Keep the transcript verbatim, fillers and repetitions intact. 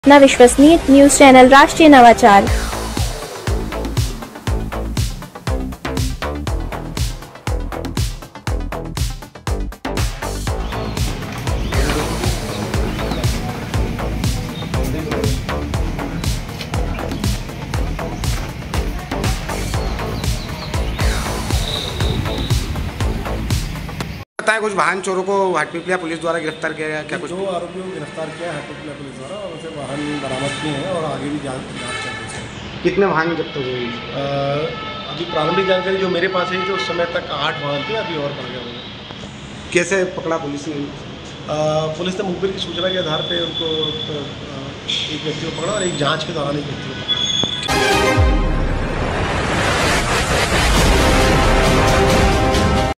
अपना विश्वसनीय news channel राष्ट्रीय नवाचार। पता है कुछ वाहन चोरों को हाटपिपलिया पुलिस द्वारा गिरफ्तार किया गया क्या? कुछ दो आरोपियों को गिरफ्तार किया है हाटपिपलिया पुलिस द्वारा और उनसे वाहन बरामद किए हैं और आगे भी जांच जांच चल रही है। कितने वाहन जब्त हुए? अभी प्रारंभिक जानकारी जो मेरे पास है, जो उस समय तक आठ वाहन थे, अभी और बढ़ गया होगा। कैसे पकड़ा पुलिस ने? पुलिस ने मुखबिर की सूचना के आधार पर उनको एक व्यक्ति को पकड़ा और एक जाँच के दौरान एक व्यक्ति को